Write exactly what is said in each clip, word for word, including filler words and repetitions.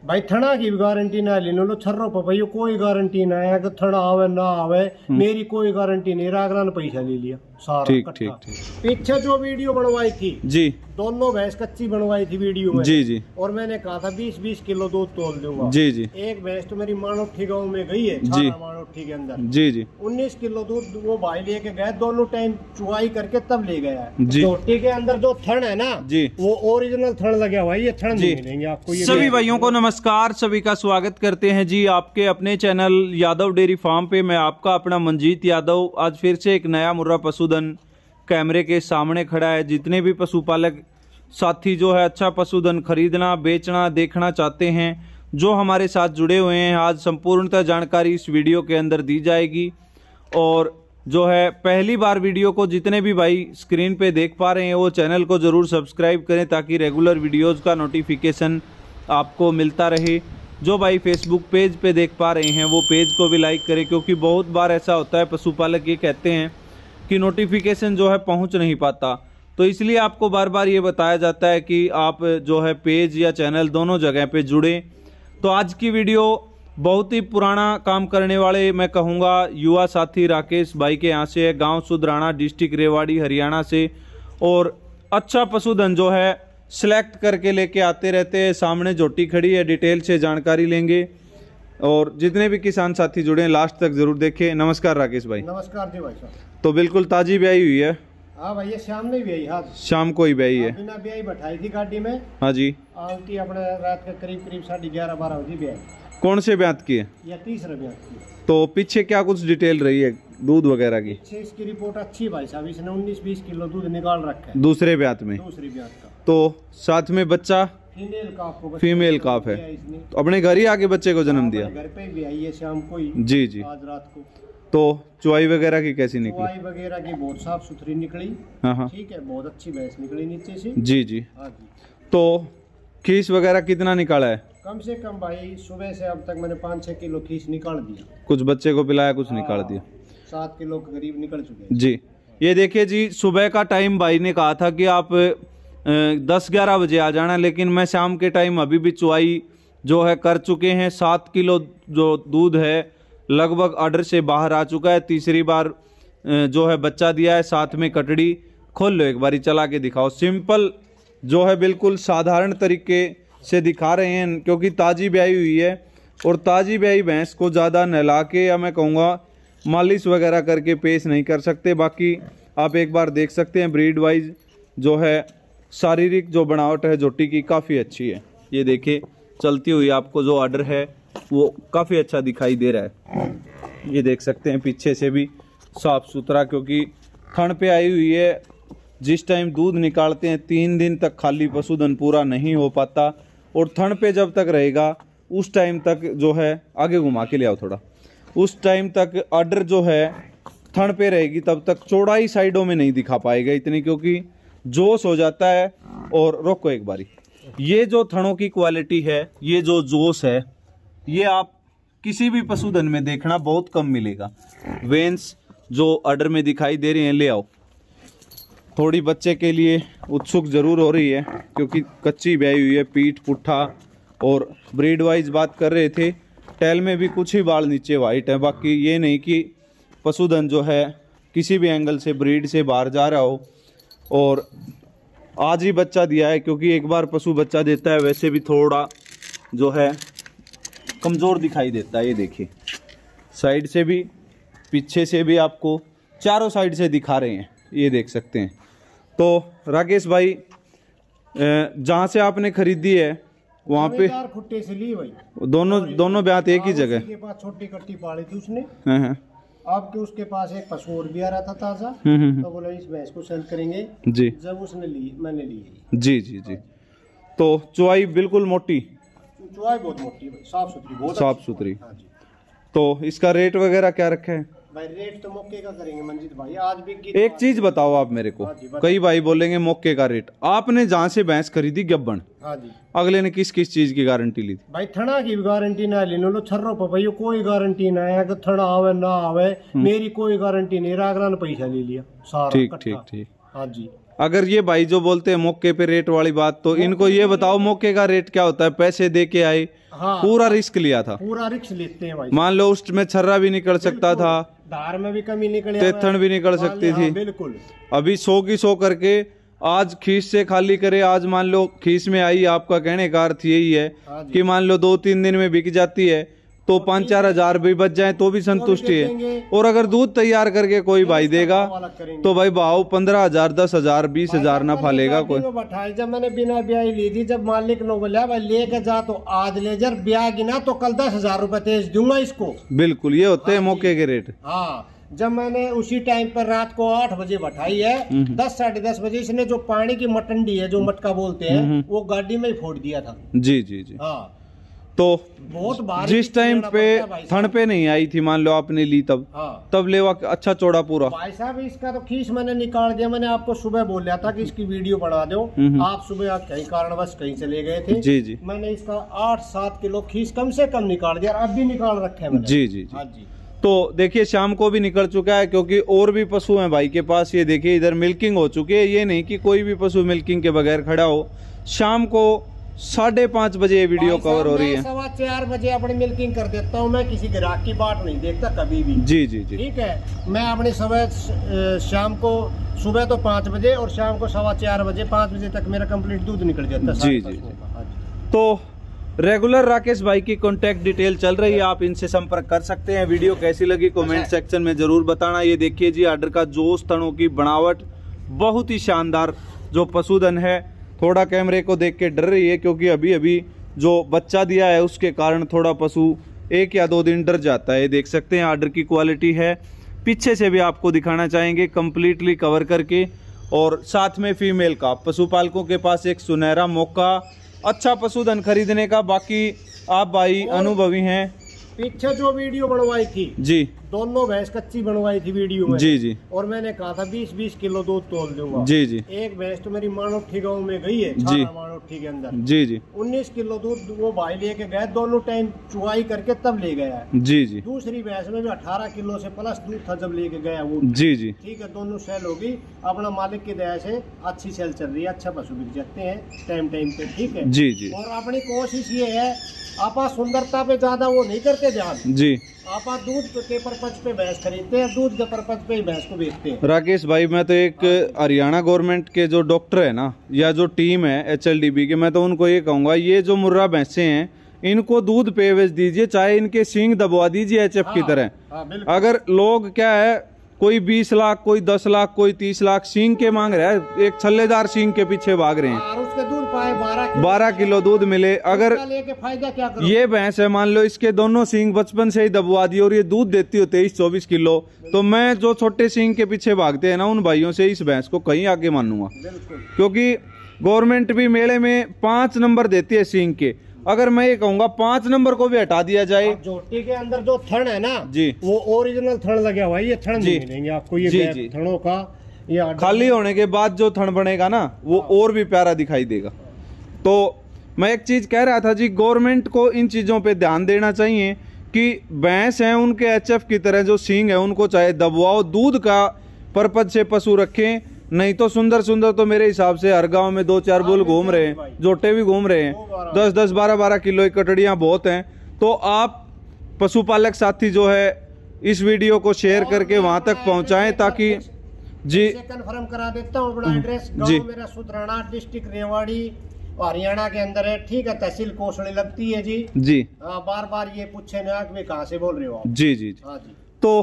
भाई थना की भी गारंटी ना लेने लो छर्रो पपैयो कोई गारंटी ना है कि थना आवे ना आवे, मेरी कोई गारंटी नहीं रहा, अगला ने पैसा ले लिया सारा। ठीक ठीक ठीक। पीछे जो वीडियो बनवाई थी जी, दोनों भैंस कच्ची बनवाई थी वीडियो में जी जी, और मैंने कहा था बीस बीस किलो दूध तोल दूंगा। जी जी। एक भैंस तो मेरी मानोठी गाँव में गई है जी, मानोठी के अंदर। जी जी। उन्नीस किलो दूध वो भाई लेके गए, दोनों टाइम चुवाई करके तब ले गया है। जी। झोटी के अंदर जो थन है ना जी, वो ओरिजिनल थन लगा हुआ है, ये थन नहीं मिलेंगे आपको। ये सभी भाइयों को नमस्कार, सभी का स्वागत करते हैं जी आपके अपने चैनल यादव डेयरी फार्म पे। मैं आपका अपना मंजीत यादव आज फिर से एक नया मुर्रा पशुधन कैमरे के सामने खड़ा है। जितने भी पशुपालक साथी जो है अच्छा पशुधन खरीदना, बेचना, देखना चाहते हैं, जो हमारे साथ जुड़े हुए हैं, आज संपूर्णतः जानकारी इस वीडियो के अंदर दी जाएगी। और जो है पहली बार वीडियो को जितने भी भाई स्क्रीन पे देख पा रहे हैं वो चैनल को ज़रूर सब्सक्राइब करें ताकि रेगुलर वीडियोज़ का नोटिफिकेशन आपको मिलता रहे। जो भाई फेसबुक पेज पे देख पा रहे हैं वो पेज को भी लाइक करें, क्योंकि बहुत बार ऐसा होता है पशुपालक ये कहते हैं कि नोटिफिकेशन जो है पहुंच नहीं पाता, तो इसलिए आपको बार बार ये बताया जाता है कि आप जो है पेज या चैनल दोनों जगह पे जुड़ें। तो आज की वीडियो बहुत ही पुराना काम करने वाले मैं कहूँगा युवा साथी राकेश भाई के यहाँ से है, गाँव सुधराना, डिस्ट्रिक्ट रेवाड़ी, हरियाणा से। और अच्छा पशुधन जो है सिलेक्ट करके लेके आते रहते हैं। सामने झोटी खड़ी है, डिटेल से जानकारी लेंगे और जितने भी किसान साथी जुड़े हैं लास्ट तक जरूर देखें। नमस्कार राकेश भाई। नमस्कार जी भाई साहब। तो बिल्कुल ताजी ब्याई हुई है? हाँ भाई, ये शाम नहीं ब्याई, हाँ शाम को ही ब्याई है। बिना ब्याई बैठाई थी गाड़ी में। हाँ जी। आती अपने रात के करीब करीब साढ़े ग्यारह बारह बजे ब्याई। कौन से ब्यात की है? या तीसरा ब्यात की। तो पीछे क्या कुछ डिटेल रही है दूध वगैरह की? पीछे इसकी रिपोर्ट अच्छी भाई साहब, इसने उन्नीस बीस किलो दूध निकाल रखा है दूसरे ब्यात में। दूसरी ब्यात का। तो साथ में बच्चा फीमेल काफ को फीमेल काफ है, तो अपने घर ही आके बच्चे को जन्म दिया? घर पे भी आई है शाम को ही। जी जी। आज रात को। तो चुवाई वगैरह की कैसी निकली? चुवाई वगैरह की बहुत साफ सुथरी निकली। हाँ हाँ ठीक है, बहुत अच्छी भैंस निकली नीचे से। जी जी। हाँ जी। तो खीस वगैरह कितना निकाला है? कम से कम भाई सुबह से अब तक मैंने पाँच छह किलो खीस निकाल दिया। कुछ बच्चे को पिलाया, कुछ निकाल दिया? सात किलो के करीब निकल चुके हैं जी। ये देखिए जी, सुबह का टाइम भाई ने कहा था कि आप दस ग्यारह बजे आ जाना, लेकिन मैं शाम के टाइम अभी भी चुवाई जो है कर चुके हैं। सात किलो जो दूध है लगभग ऑर्डर से बाहर आ चुका है। तीसरी बार जो है बच्चा दिया है, साथ में कटड़ी। खोल लो एक बारी, चला के दिखाओ। सिंपल जो है बिल्कुल साधारण तरीके से दिखा रहे हैं, क्योंकि ताज़ी ब्याई हुई है और ताज़ी ब्याई भैंस को ज़्यादा नहला के या मैं कहूँगा मालिश वगैरह करके पेश नहीं कर सकते। बाकी आप एक बार देख सकते हैं ब्रीड वाइज जो है शारीरिक जो बनावट है झोटी की काफ़ी अच्छी है। ये देखिए चलती हुई आपको जो ऑर्डर है वो काफ़ी अच्छा दिखाई दे रहा है। ये देख सकते हैं पीछे से भी साफ सुथरा, क्योंकि थन पे आई हुई है। जिस टाइम दूध निकालते हैं तीन दिन तक खाली पशुधन पूरा नहीं हो पाता, और थन पे जब तक रहेगा उस टाइम तक जो है, आगे घुमा के ले आओ थोड़ा, उस टाइम तक ऑर्डर जो है थन पे रहेगी, तब तक चौड़ाई साइडों में नहीं दिखा पाएगा इतनी, क्योंकि जोश हो जाता है। और रोको एक बारी, ये जो थनों की क्वालिटी है, ये जो जोश है, ये आप किसी भी पशुधन में देखना बहुत कम मिलेगा। वेन्स जो ऑर्डर में दिखाई दे रही हैं, ले आओ। थोड़ी बच्चे के लिए उत्सुक जरूर हो रही है, क्योंकि कच्ची ब्याई हुई है, पीठ पुट्ठा। और ब्रीड वाइज बात कर रहे थे, टैल में भी कुछ ही बाल नीचे वाइट है। बाकी ये नहीं कि पशुधन जो है किसी भी एंगल से ब्रीड से बाहर जा रहा हो। और आज ही बच्चा दिया है, क्योंकि एक बार पशु बच्चा देता है वैसे भी थोड़ा जो है कमज़ोर दिखाई देता है। ये देखिए साइड से भी पीछे से भी आपको चारों साइड से दिखा रहे हैं, ये देख सकते हैं। तो राकेश भाई, जहाँ से आपने खरीदी है वहाँ पे खुट्टे से ली भाई, दोनों दोनों ब्यात एक ही जगह? के पास छोटी कट्टी पाली थी उसने। हाँ हाँ। आपके उसके पास एक पशु और भी आ रहा था ताजा, तो बोला इस भैंस को सेल करेंगे जी। जब उसने ली, मैंने ली। जी जी जी। तो चुवाई बिल्कुल मोटी? चुवाई बहुत मोटी भाई, साफ सुथरी, बहुत साफ सुथरी। हाँ जी। तो इसका रेट वगैरह क्या रखा है भाई? रेट तो मौके का करेंगे मंजीत भाई। आज भी एक चीज बताओ आप मेरे को, कई भाई बोलेंगे मौके का रेट। आपने जहाँ से भैंस खरीदी गब्बन, हाँ जी, अगले ने किस किस चीज की गारंटी ली थी? भाई थना की भी गारंटी ना लेने लो, छर्रो पपैयो कोई गारंटी ना है कि थना आवे ना आवे, मेरी कोई गारंटी नहीं रहा, अगला ने पैसा ले लिया सारा। ठीक ठीक ठीक। हाँ जी। अगर ये भाई जो बोलते हैं मौके पे रेट वाली बात, तो इनको ये बताओ मौके का रेट क्या होता है? पैसे दे के आए, हाँ, पूरा रिस्क लिया था, पूरा रिस्क लेते हैं भाई। मान लो उसमें छर्रा भी निकल सकता था, धार में भी कमी निकले, तेथन भी निकल सकती थी। बिल्कुल। अभी सौ की सौ करके आज खीस से खाली करे, आज मान लो खीस में आई, आपका कहने का अर्थ यही है कि मान लो दो तीन दिन में बिक जाती है तो पाँच चार हजार भी बच जाए तो भी संतुष्टि है। और अगर दूध तैयार करके कोई भाई देगा तो भाई भाव पंद्रह हजार दस हजार बीस हजार ना फालेगा कोई। बैठाई जब मैंने बिना ब्याह ली थी, जब मालिक ने बोला भाई लेके जा तो आज ले जा, ब्याह गिना तो कल दस हजार रुपए तेज दूंगा इसको। बिल्कुल, ये होते हैं मौके के रेट। हाँ, जब मैंने उसी टाइम पर रात को आठ बजे बैठाई है, दस साढ़े दस बजे इसने जो पानी की मटंडी है, जो मटका बोलते हैं, वो गाड़ी में ही फोड़ दिया था। जी जी जी। हाँ, तो बहुत जिस टाइम पे थन पे नहीं आई थी, मान लो आपने ली तब, हाँ, तब लेवा अच्छा चौड़ा पूरा। भाई साहब इसका तो खीस मैंने निकाल दिया। मैंने आपको सुबह बोला था कि इसकी वीडियो बना दो, आप सुबह आप कहीं कारणवश कहीं चले गए थे। जी जी। मैंने इसका आठ सात किलो खीस कम से कम निकाल दिया, अब भी निकाल रखे हैं मैंने। जी जी जी। हाँ जी। तो देखिए शाम को भी निकल चुका है, क्योंकि और भी पशु हैं भाई के पास। ये देखिए इधर मिल्किंग हो चुकी है, ये नहीं कि कोई भी पशु मिल्किंग के बगैर खड़ा हो। शाम को साढ़े पाँच बजे ये वीडियो कवर हो रही है। सवा चार बजे अपनी मिल्किंग कर देता हूँ, मैं किसी ग्राहक की बात नहीं देखता कभी भी। जी जी जी। ठीक है, मैं अपनी सुबह शाम को सुबह तो पाँच बजे और शाम को सवा चार बजे पाँच बजे तक मेरा कंप्लीट दूध निकल जाता है। जी जी। तो रेगुलर राकेश भाई की कॉन्टैक्ट डिटेल चल रही है, आप इनसे संपर्क कर सकते हैं। वीडियो कैसी लगी कमेंट सेक्शन में जरूर बताना। ये देखिए जी आर्डर का जोश, तनों की बनावट, बहुत ही शानदार जो पशुधन है। थोड़ा कैमरे को देख के डर रही है, क्योंकि अभी अभी जो बच्चा दिया है उसके कारण थोड़ा पशु एक या दो दिन डर जाता है। देख सकते हैं आर्डर की क्वालिटी है। पीछे से भी आपको दिखाना चाहेंगे कंप्लीटली कवर करके। और साथ में फीमेल का पशुपालकों के पास एक सुनहरा मौका अच्छा पशुधन खरीदने का। बाकी आप भाई अनुभवी हैं। पीछे जो वीडियो बनवाई थी जी, दोनों भैंस कच्ची बनवाई थी वीडियो में। जी जी। और मैंने कहा था बीस बीस किलो दूध तोल दूंगा। जी जी। एक भैंस तो मेरी मानोठी गांव में गई है, जी, मानोठी के अंदर। जी जी। उन्नीस किलो दूध वो भाई लेके गए, दोनों टाइम चुवाई करके तब ले गया। जी जी। दूसरी भैंस में भी अठारह किलो से प्लस दूध था जब लेके गया वो। जी जी। ठीक है, दोनों सेल होगी। अपना मालिक की दया से अच्छी सेल चल रही है, अच्छा पशु बिक जाते हैं टाइम टाइम पे। ठीक है जी जी। और अपनी कोशिश ये है, आपा सुंदरता पे ज्यादा वो नहीं करते ध्यान जी। आपा दूध के परपज पे भैंस खरीदते हैं, दूध के परपज पे ही भैंस को बेचते हैं। राकेश भाई, मैं तो एक हरियाणा गवर्नमेंट के जो डॉक्टर है ना, या जो टीम है एच एल डी बी के, मैं तो उनको ये कहूंगा, ये जो मुर्रा भैंसे हैं इनको दूध पे बेच दीजिए, चाहे इनके सींग दबवा दीजिए एच एफ की तरह। हाँ, अगर लोग क्या है, कोई बीस लाख, कोई दस लाख, कोई तीस लाख सींग के मांग रहा है, एक छल्लेदार सींग के पीछे भाग रहे हैं। और उसके दूध पाए बारह बारह किलो दूध मिले। अगर लेके फायदा क्या करो? ये भैंस है, मान लो इसके दोनों सींग बचपन से ही दबवा दिए और ये दूध देती हो तेईस चौबीस किलो, तो मैं जो छोटे सींग के पीछे भागते हैं ना, उन भाइयों से इस भैंस को कहीं आगे मानूंगा। क्योंकि गवर्नमेंट भी मेले में पांच नंबर देती है सींग के। अगर मैं ये कहूंगा पांच नंबर को भी हटा दिया जाए। जोटी के अंदर जो थन है ना जी, वो ओरिजिनल थन लगा हुआ है, ये थन नहीं मिलेंगे आपको। ये जी, जी। थनों का ये खाली होने के बाद जो थन बनेगा ना, वो और भी प्यारा दिखाई देगा। तो मैं एक चीज कह रहा था जी, गवर्नमेंट को इन चीजों पे ध्यान देना चाहिए कि भैंस है उनके एच एफ की तरह जो सींग है उनको चाहे दबवाओ, दूध का पर्पज से पशु रखें। नहीं तो सुंदर सुंदर तो मेरे हिसाब से हर गांव में दो चार बुल घूम रहे हैं, जोटे भी घूम रहे हैं, दस दस बारह बारह किलो की कटड़ियां बहुत हैं। तो आप पशुपालक साथी जो है इस वीडियो को शेयर करके वहां तक पहुंचाएं, ताकि जी कंफर्म करा देता हूँ अपना एड्रेस। गांव मेरा सुतराना, डिस्ट्रिक्ट रेवाड़ी, हरियाणा के अंदर है। ठीक है, तहसील कोसड़ी लगती है जी। जी हाँ, बार बार ये पूछे ना कि कहाँ से बोल रहे हो आप। जी जी। हाँ जी। तो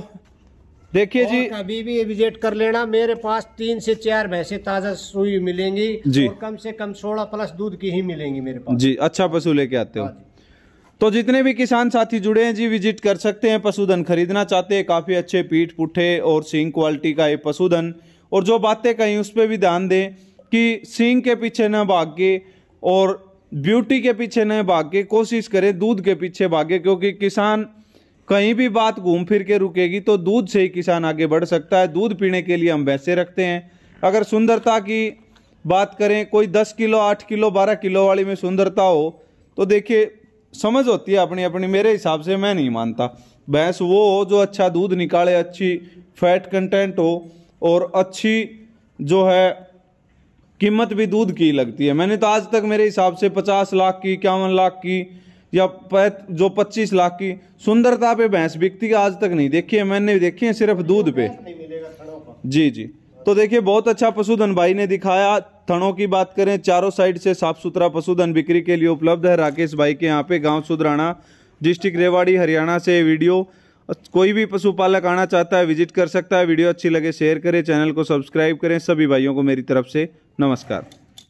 देखिए जी, कभी भी विजिट कर लेना, मेरे पास तीन से चार भैंसे ताजा सुई मिलेंगी जी, और कम से कम सोलह प्लस दूध की ही मिलेंगी मेरे पास जी। अच्छा पशु लेके आते हो। तो जितने भी किसान साथी जुड़े हैं जी, विजिट कर सकते हैं। पशुधन खरीदना चाहते हैं, काफी अच्छे पीठ पुठे और सींग क्वालिटी का ये पशुधन। और जो बातें कहीं उस पर भी ध्यान दें कि सींग के पीछे न भाग के और ब्यूटी के पीछे न भाग के, कोशिश करें दूध के पीछे भागे। क्योंकि किसान कहीं भी बात घूम फिर के रुकेगी तो दूध से ही किसान आगे बढ़ सकता है। दूध पीने के लिए हम भैंसे रखते हैं। अगर सुंदरता की बात करें, कोई दस किलो आठ किलो बारह किलो वाली में सुंदरता हो तो देखिए समझ होती है अपनी अपनी। मेरे हिसाब से मैं नहीं मानता, भैंस वो हो जो अच्छा दूध निकाले, अच्छी फैट कंटेंट हो और अच्छी जो है कीमत भी दूध की लगती है। मैंने तो आज तक मेरे हिसाब से पचास लाख की, इक्यावन लाख की या जो पच्चीस लाख की सुंदरता पे भैंस बिकती आज तक नहीं देखी है। मैंने देखी है सिर्फ दूध पे। जी जी। तो देखिए बहुत अच्छा पशुधन भाई ने दिखाया। थनों की बात करें, चारों साइड से साफ सुथरा पशुधन बिक्री के लिए उपलब्ध है राकेश भाई के यहाँ पे, गांव सुधराना, डिस्ट्रिक्ट रेवाड़ी, हरियाणा से वीडियो। कोई भी पशुपालक आना चाहता है विजिट कर सकता है। वीडियो अच्छी लगे शेयर करें, चैनल को सब्सक्राइब करें। सभी भाइयों को मेरी तरफ से नमस्कार।